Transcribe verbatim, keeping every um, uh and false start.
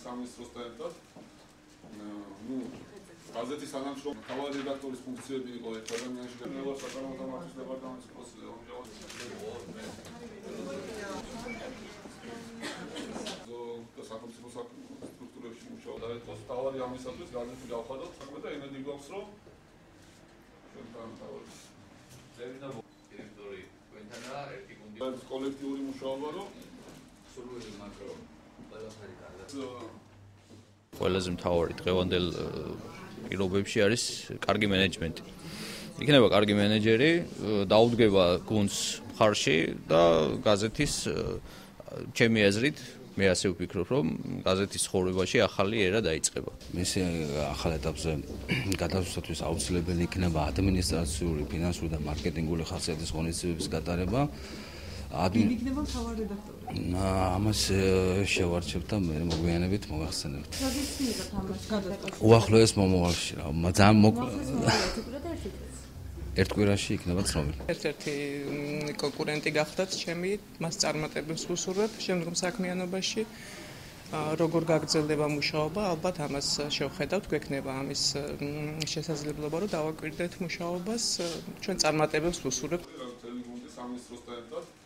სამინისტროსთან ერთად. ნუ გაზეთის თანამშრომელი თავად რედაქტორის ფუნქციები იყო ერთ ადამიანში გენერალ საკანონმდებლო მართვის დეპარტამენტის პროცესზე ამჟამად და სახელმწიფო სტრუქტურებში მუშაობდა და თავარი ამისათვის გაზეთი გავხადოთ საქმე და იმედი გვაქვს რომ ჩვენთან თავი ზევიდა დირექტორი ჩვენთანაა ერთი გუნდი კოლექტიური მუშაობა რომ სრული მაკრო ყველაფერი კარგად ყველაზე მთავარი დღევანდელ პირობებში არის კარგი მენეჯმენტი. იქნება კარგი მენეჯერი, დაუდგება გუნდს მხარში და გაზეთის ჩემი აზრით მე ასე ვფიქრობ, რომ გაზეთის ცხოვრებაში ახალი ერა დაიწყება. მის ახალ ეტაპზე გადასვლისათვის აუცილებელი იქნება ადმინისტრაციული, ფინანსური და მარკეტინგული ხასიათის ღონისძიებების გატარება. Админ იქნება მთავარი რედაქტორი. ამას შევარჩევ და მე მოგვიანებით მოგახსენებთ. ტრადიციულად ამას გადაწყვეტ. უახლოეს მომავალში რა, ძალიან მოკლე. ერთ კვირაში იქნება ცნობილი. ერთ-ერთი კონკურენტი გახდათ ჩემი, მას წარმატებებს ვუსურვებ შემდგომ საქმიანობაში. როგორ გაგრძელდება მუშაობა, ალბათ ამას შევხედავთ, გვექნება ამის შესაძლებლობა, რომ დავაკვირდეთ მუშაობას, ჩვენ წარმატებებს ვუსურვებთ. სამინისტროსთან ერთად